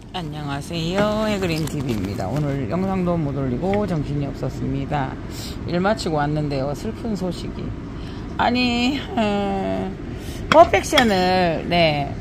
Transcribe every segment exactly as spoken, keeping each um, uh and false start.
안녕하세요, 해그린티비입니다. 오늘 영상도 못 올리고 정신이 없었습니다. 일 마치고 왔는데요, 슬픈 소식이. 아니 음, 퍼펙션을 네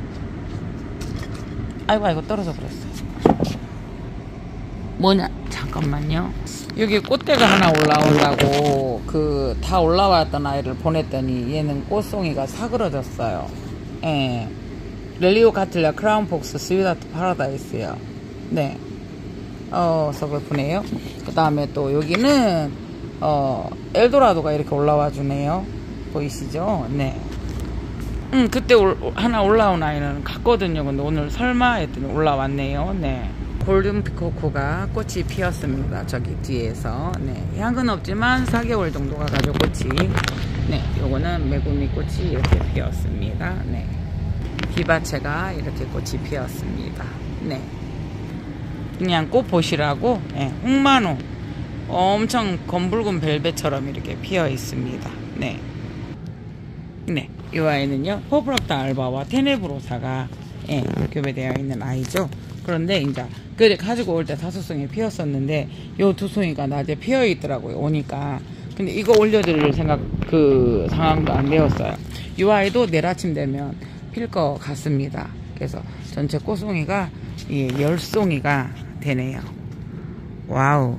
아이고 아이고 떨어져 버렸어. 뭐냐, 잠깐만요. 여기 꽃대가 하나 올라오려고 그 다 올라왔던 아이를 보냈더니 얘는 꽃송이가 사그러졌어요. 예. 렐리오 카틀라 크라운 폭스 스위다트 파라다이스요. 네. 어, 서글프네요. 그 다음에 또 여기는, 어, 엘도라도가 이렇게 올라와 주네요. 보이시죠? 네. 음, 그때 올, 하나 올라온 아이는 갔거든요. 근데 오늘 설마 했더니 올라왔네요. 네. 골든 피코코가 꽃이 피었습니다. 저기 뒤에서. 네. 향은 없지만 사 개월 정도가 가지고 꽃이. 네. 요거는 메구미 꽃이 이렇게 피었습니다. 네. 비바체가 이렇게 꽃이 피었습니다. 네. 그냥 꽃 보시라고, 네. 홍만호. 엄청 검붉은 벨벳처럼 이렇게 피어 있습니다. 네. 네. 이 아이는요, 포브락타 알바와 테네브로사가, 예, 교배되어 있는 아이죠. 그런데 이제 그래 가지고 올 때 다섯 송이 피었었는데 요 두 송이가 낮에 피어 있더라고요. 오니까. 근데 이거 올려드릴 생각 그 상황도 안 되었어요. 이 아이도 내일 아침 되면 필 것 같습니다. 그래서 전체 꽃송이가 예, 열 송이가 되네요. 와우.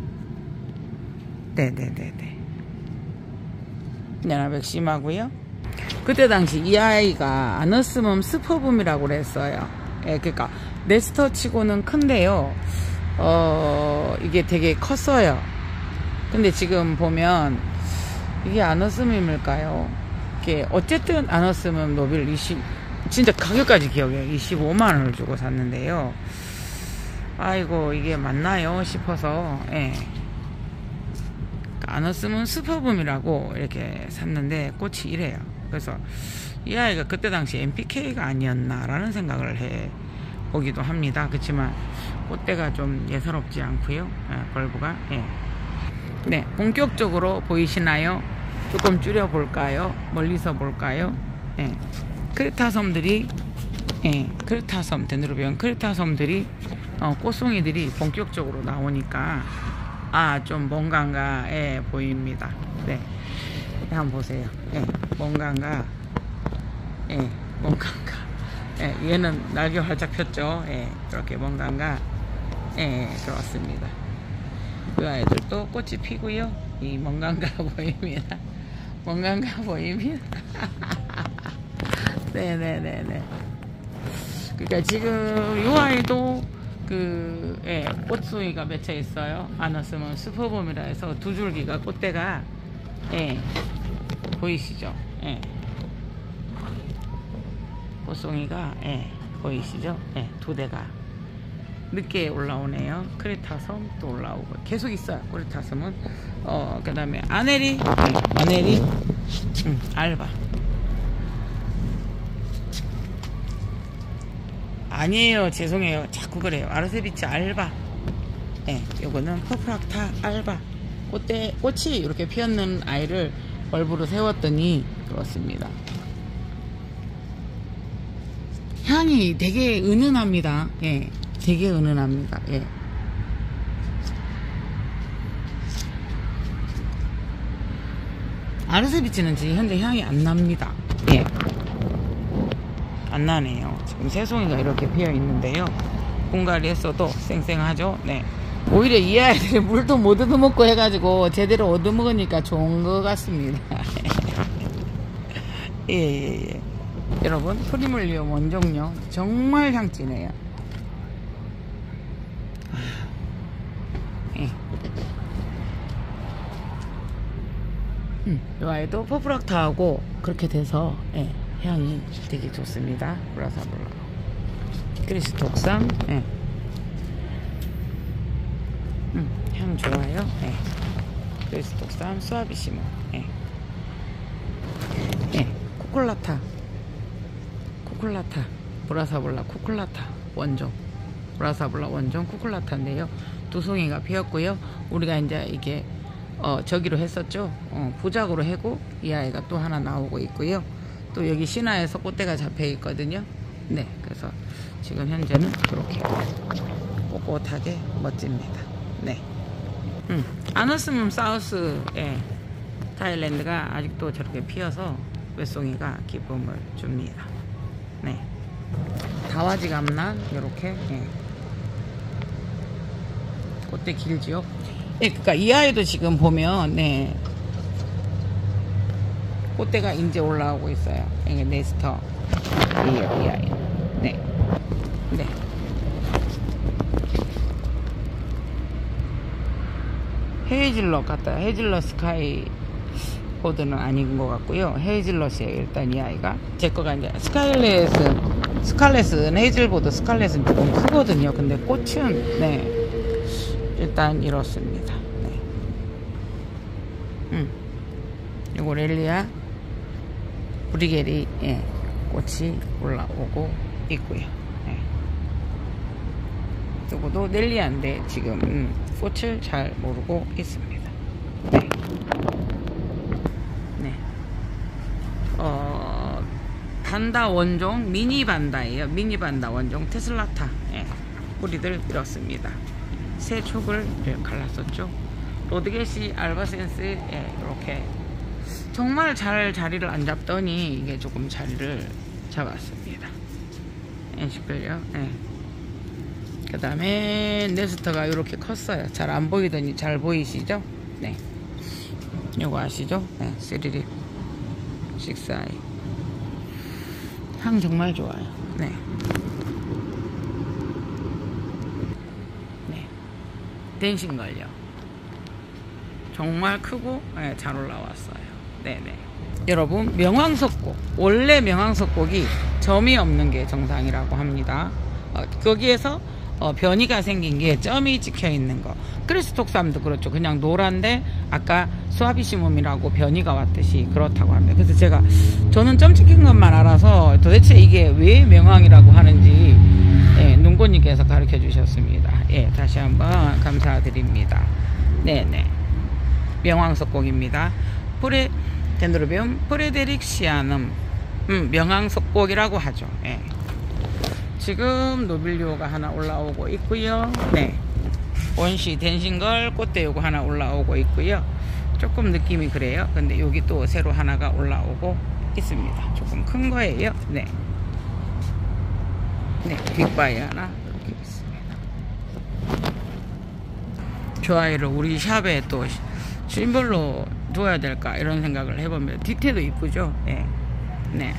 네네네네. 연합백 심하고요. 그때 당시 이 아이가 아너스멈 스퍼붐이라고 그랬어요. 예, 그러니까 네스터 치고는 큰데요. 어, 이게 되게 컸어요. 근데 지금 보면 이게 아너스멈일까요? 이게 어쨌든 아너스멈 노빌 이십, 진짜 가격까지 기억해요. 이십오만 원을 주고 샀는데요. 아이고 이게 맞나요 싶어서, 예. 아너스멈 스퍼붐이라고 이렇게 샀는데 꽃이 이래요. 그래서 이 아이가 그때 당시 엠피케이가 아니었나 라는 생각을 해 보기도 합니다. 그렇지만 꽃대가 좀 예사롭지 않고요. 예, 벌브가. 예. 네, 본격적으로 보이시나요? 조금 줄여 볼까요? 멀리서 볼까요? 예. 크레타섬들이, 예, 크레타섬, 데누르비온 크레타섬들이, 어, 꽃송이들이 본격적으로 나오니까, 아, 좀 뭔가가, 예, 보입니다. 네. 한번 보세요. 예, 뭔가가, 예, 뭔가가, 예, 얘는 날개 활짝 폈죠. 예, 이렇게 뭔가가, 예, 들어왔습니다. 그 아이들도 꽃이 피고요. 이 뭔가가 보입니다. 뭔가가 보입니다. 네네네네. 그러니까 지금 이 아이도 그, 예, 꽃송이가 맺혀 있어요. 아너스멈 스퍼붐이라 해서 두 줄기가 꽃대가, 예, 보이시죠? 예. 꽃송이가, 예, 보이시죠? 예, 두 대가 늦게 올라오네요. 크레타섬 또 올라오고 계속 있어요. 크레타섬은. 어, 그 다음에 아네리, 네, 아네리, 음, 알바. 아니에요, 죄송해요. 자꾸 그래요. 아르세비치 알바. 예, 네, 요거는 퍼프락타 알바. 꽃대, 꽃이 이렇게 피었는 아이를 벌브로 세웠더니 그렇습니다. 향이 되게 은은합니다. 예, 되게 은은합니다. 예. 아르세비치는 지금 현재 향이 안 납니다. 예. 안 나네요. 지금 새 송이가 이렇게 피어 있는데요. 분갈이 했어도 쌩쌩하죠. 네. 오히려 이 아이들이 물도 못 얻어먹고 해가지고 제대로 얻어먹으니까 좋은 것 같습니다. 예, 예, 예. 여러분, 프리물리움 원종류 정말 향진해요. 예. 음, 이 아이도 퍼프락타하고 그렇게 돼서, 예, 향이 되게 좋습니다. 브라사블라 크리스톡상, 예. 음, 향 좋아요. 예. 크리스톡상 수아비시모, 예. 예. 코콜라타 코콜라타 브라사블라 코콜라타 원종, 브라사블라 원종 코콜라타인데요. 두 송이가 피었고요. 우리가 이제 이게 어, 저기로 했었죠. 어, 부작으로 해고 이 아이가 또 하나 나오고 있고요. 또 여기 신화에서 꽃대가 잡혀 있거든요. 네, 그래서 지금 현재는 이렇게 꼿꼿하게 멋집니다. 네. 음, 아너스문 사우스, 예, 타일랜드가 아직도 저렇게 피어서 외송이가 기쁨을 줍니다. 네. 다와지 감란, 요렇게, 예. 꽃대 길지요? 예, 그니까 이 아이도 지금 보면, 네. 꽃대가 이제 올라오고 있어요. 이게 네스터. 이, 이 아이. 네. 네. 헤이즐넛 같아요. 헤이즐넛 스카이 보드는 아닌 것 같고요. 헤이즐넛이에요. 일단 이 아이가. 제 거가 이제 스칼렛은, 스칼렛은 헤이즐보드 스칼렛은 조금 크거든요. 근데 꽃은, 네. 일단 이렇습니다. 네. 음. 요거 렐리아 브리게리, 예, 꽃이 올라오고 있고요. 예. 요거도 넬리아인데 지금 음, 꽃을 잘 모르고 있습니다. 네. 네. 어, 반다 원종 미니 반다예요. 미니 반다 원종 테슬라타. 예. 뿌리들 이렇습니다. 새 촉을 갈랐었죠. 로드게시 알바센스, 예, 이렇게 정말 잘 자리를 안 잡더니 이게 조금 자리를 잡았습니다. 엔시클요. 예. 그 다음에 네스터가 이렇게 컸어요. 잘 안 보이더니 잘 보이시죠? 네. 요거 아시죠? 네. 쓰리립 식스아이. 향 정말 좋아요. 네. 네. 댄싱걸요. 정말 크고, 네, 잘 올라왔어요. 네네. 여러분, 명왕석곡. 원래 명왕석곡이 점이 없는 게 정상이라고 합니다. 어, 거기에서 어, 변이가 생긴 게 점이 찍혀 있는 거. 크리스톡삼도 그렇죠. 그냥 노란데 아까 수아비시mom이라고 변이가 왔듯이 그렇다고 합니다. 그래서 제가 저는 점 찍힌 것만 알아서 도대체 이게 왜 명왕이라고 하는지, 예, 눈꽃님께서 가르쳐 주셨습니다. 예, 다시 한번 감사드립니다. 네네. 명왕석곡입니다. 프레 덴드로비움 프레데릭시아눔, 음, 명왕석곡이라고 하죠. 예. 지금 노빌리오가 하나 올라오고 있고요. 네. 원시 댄싱걸 꽃대 요거 하나 올라오고 있고요. 조금 느낌이 그래요. 근데 여기 또 새로 하나가 올라오고 있습니다. 조금 큰 거예요. 네. 네, 빅바이 하나 이렇게 있습니다. 좋아요를 우리 샵에 또 심벌로 둬야 될까 이런 생각을 해보면 디테일도 이쁘죠. 네. 네.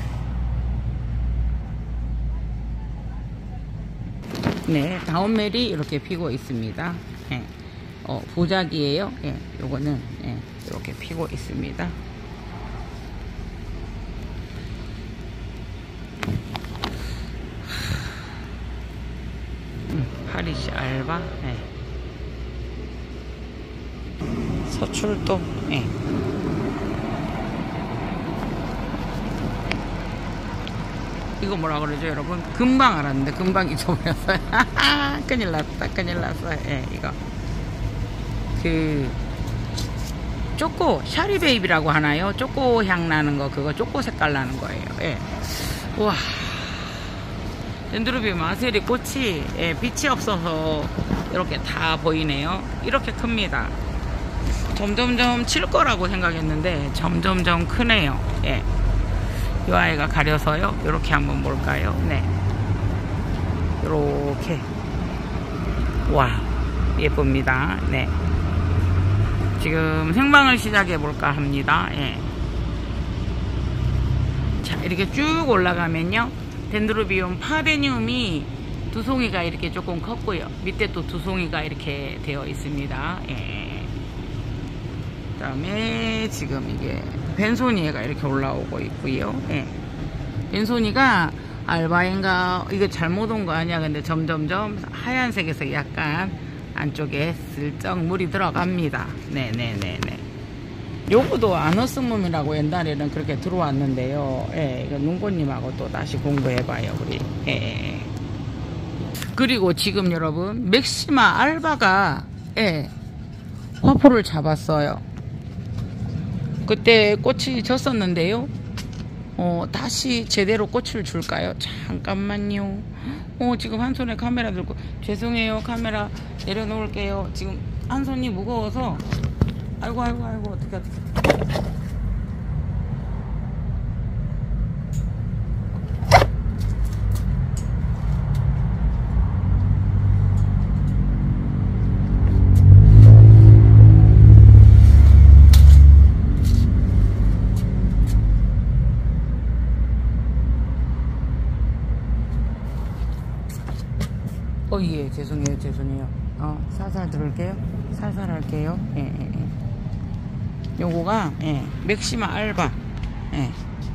네, 다운멜이 이렇게 피고 있습니다. 네. 어, 보자기예요. 예, 요거는, 예, 이렇게 피고 있습니다. 음, 파리시 알바, 예. 서출도, 예. 이거 뭐라 그러죠, 여러분? 금방 알았는데 금방 잊어버렸어요. 큰일 났다, 큰일 났어요. 예, 이거 그 초코 샤리베이비라고 하나요? 초코 향 나는 거, 그거 초코 색깔 나는 거예요. 예. 와, 덴드로비움 아세리 꽃이, 예, 빛이 없어서 이렇게 다 보이네요. 이렇게 큽니다. 점점점 칠 거라고 생각했는데 점점점 크네요. 예. 이 아이가 가려서요. 이렇게 한번 볼까요? 네. 이렇게. 와, 예쁩니다. 네. 지금 생방을 시작해 볼까 합니다. 예. 자, 이렇게 쭉 올라가면요. 덴드로비움 파데늄이 두 송이가 이렇게 조금 컸고요. 밑에 또 두 송이가 이렇게 되어 있습니다. 예. 그 다음에 지금 이게 벤소니에가 이렇게 올라오고 있고요. 예. 벤소니가 알바인가 이게 잘못 온 거 아니야. 근데 점점점 하얀색에서 약간 안쪽에 슬쩍 물이 들어갑니다. 네네네네. 요거도 아너스문이라고 옛날에는 그렇게 들어왔는데요. 예, 이거 눈꽃님하고 또 다시 공부해봐요, 우리. 예. 그리고 지금 여러분 맥시마 알바가, 예, 화포를 잡았어요. 그때 꽃이 졌었는데요. 어, 다시 제대로 꽃을 줄까요? 잠깐만요. 어, 지금 한 손에 카메라 들고, 죄송해요. 카메라 내려놓을게요. 지금 한 손이 무거워서, 아이고, 아이고, 아이고, 어떡해, 어떡해. 어, 예, 죄송해요, 죄송해요. 어, 살살 들을게요. 살살 할게요. 예, 예, 예. 요거가, 예, 맥시마 알바. 예.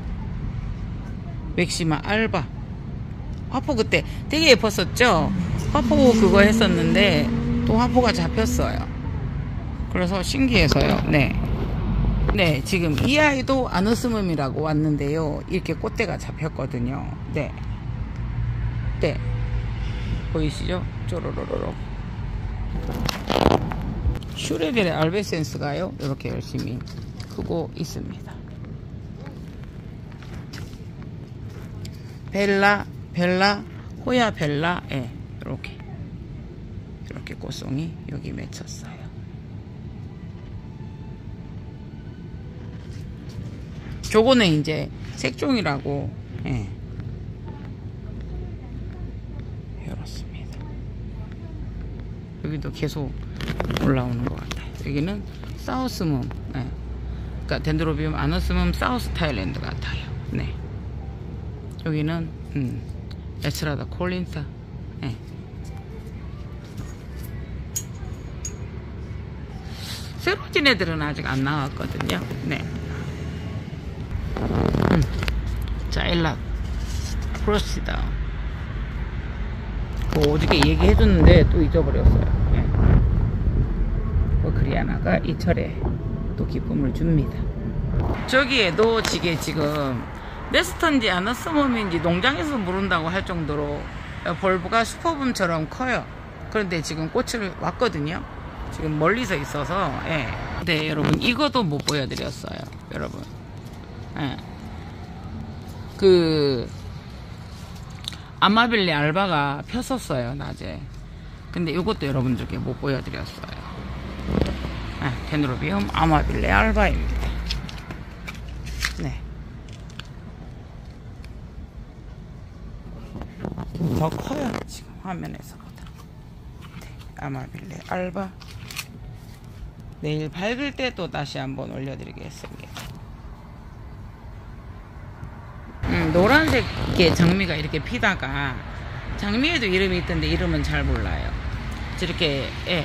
맥시마 알바. 화포 그때 되게 예뻤었죠? 화포 그거 했었는데, 또 화포가 잡혔어요. 그래서 신기해서요. 네. 네, 지금 이 아이도 아너스멈이라고 왔는데요. 이렇게 꽃대가 잡혔거든요. 네. 네. 보이시죠? 쪼로로로로. 슈레델의 알베센스가요, 이렇게 열심히 크고 있습니다. 벨라, 벨라, 호야 벨라, 예, 이렇게. 이렇게 꽃송이 여기 맺혔어요. 저거는 이제 색종이라고, 예. 이렇습니다. 여기도 계속 올라오는 것 같아요. 여기는 사우스멈, 네. 그러니까 덴드로비움 아너스멈 사우스 타일랜드 같아요. 네. 여기는 음, 에스라다 콜린사. 네. 새로진 애들은 아직 안 나왔거든요. 네. 음. 자일락 프로시다. 그 어저께 얘기해줬는데 또 잊어버렸어요. 예. 그 그리아나가 이 철에 또 기쁨을 줍니다. 저기에도 지게 지금 네스턴지 아너스멈인지 농장에서 모른다고 할 정도로 벌브가 슈퍼붐처럼 커요. 그런데 지금 꽃을 왔거든요. 지금 멀리서 있어서, 예. 네, 여러분, 이것도 못 보여드렸어요. 여러분. 예. 그, 아마빌레 알바가 폈었어요, 낮에. 근데 이것도 여러분들께 못 보여드렸어요. 아, 덴드로비움 아마빌레 알바입니다. 네. 더 커요, 지금 화면에서보다. 네, 아마빌레 알바. 내일 밝을 때 또 다시 한번 올려드리겠습니다. 음, 노란색의 장미가 이렇게 피다가, 장미에도 이름이 있던데 이름은 잘 몰라요. 저렇게, 예,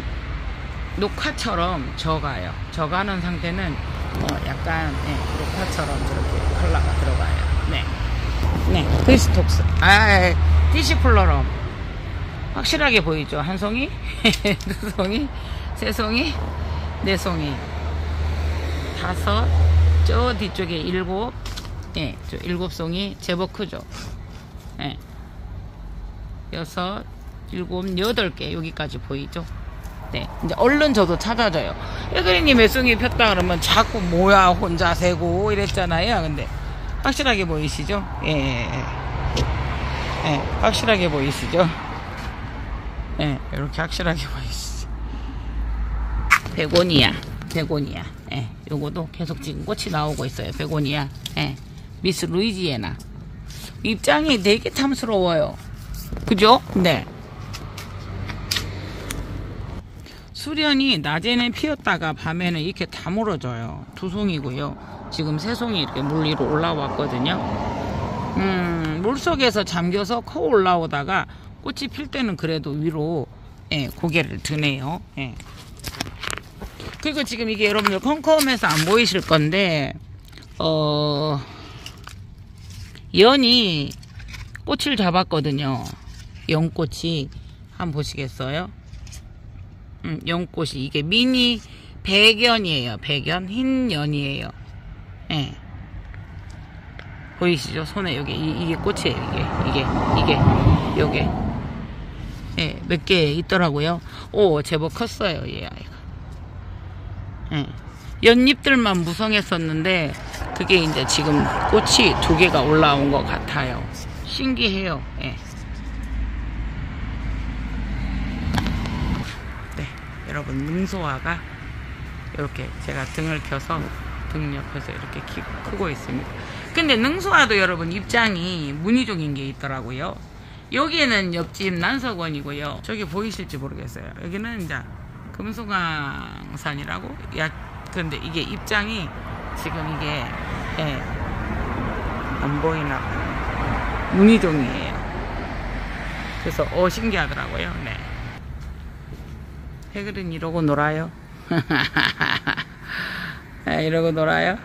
녹화처럼 져가요. 져가는 상태는 어, 약간, 예, 녹화처럼 저렇게 컬러가 들어가요. 네. 네, 크리스톡스. 아, 디시플러럼. 확실하게 보이죠? 한 송이, 두 송이, 세 송이, 네 송이, 다섯, 저 뒤쪽에 일곱, 예, 저 일곱 송이 제법 크죠? 예. 여섯, 일곱, 여덟 개 여기까지 보이죠? 네, 이제 얼른 저도 찾아져요. 애그리님 몇 송이 폈다 그러면 자꾸 뭐야 혼자 세고 이랬잖아요. 근데 확실하게 보이시죠? 예, 예, 예. 예, 확실하게 보이시죠? 예, 이렇게 확실하게 보이시죠? 베고니아, 베고니아. 예, 요거도 계속 지금 꽃이 나오고 있어요. 베고니아. 예, 미스 루이지애나. 입장이 되게 탐스러워요. 그죠? 네. 수련이 낮에는 피었다가 밤에는 이렇게 다 물어져요. 두 송이고요. 지금 세 송이 이렇게 물 위로 올라왔거든요. 음, 물속에서 잠겨서 커 올라오다가 꽃이 필 때는 그래도 위로, 예, 고개를 드네요. 예. 그리고 지금 이게 여러분들 컴컴해서 안 보이실 건데, 어, 연이 꽃을 잡았거든요. 연꽃이. 한번 보시겠어요? 음, 연꽃이. 이게 미니 백연이에요. 백연. 흰 연이에요. 예. 보이시죠? 손에 여기, 이, 이게 꽃이에요. 이게, 이게, 이게, 요게. 예, 몇 개 있더라고요. 오, 제법 컸어요. 얘 아이가. 예. 연잎들만 무성했었는데 그게 이제 지금 꽃이 두 개가 올라온 것 같아요. 신기해요. 예. 네, 여러분 능소화가 이렇게 제가 등을 켜서 등 옆에서 이렇게 키, 크고 있습니다. 근데 능소화도 여러분 입장이 무늬종인 게 있더라고요. 여기에는 옆집 난석원이고요. 저기 보이실지 모르겠어요. 여기는 이제 금수강산이라고. 야, 근데 이게 입장이 지금 이게 예, 안 보이나 무늬종이에요. 그래서 어 신기하더라고요. 네. 해글은 이러고 놀아요. 네, 이러고 놀아요.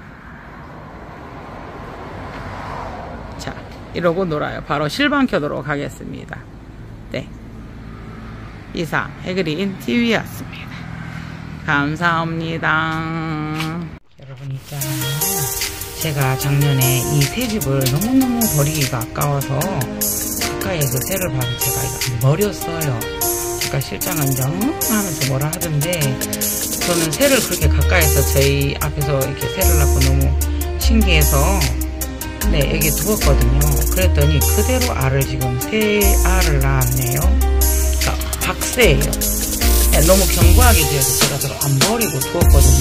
자, 이러고 놀아요. 바로 실방 켜도록 하겠습니다. 네, 이상 해그린 티비였습니다. 감사합니다. 여러분 있잖아요, 제가 작년에 이 새집을 너무너무 버리기가 아까워서 가까이에서 새를 봐서 제가 이거 버렸어요. 그러니까 실장은 이제 하면서 뭐라 하던데, 저는 새를 그렇게 가까이서 저희 앞에서 이렇게 새를 낳고 너무 신기해서 네, 여기 두었거든요. 그랬더니 그대로 알을 지금 새 알을 낳았네요. 그러니까 박새예요. 네, 너무 견고하게 지어서 제가 안 버리고 두었거든요.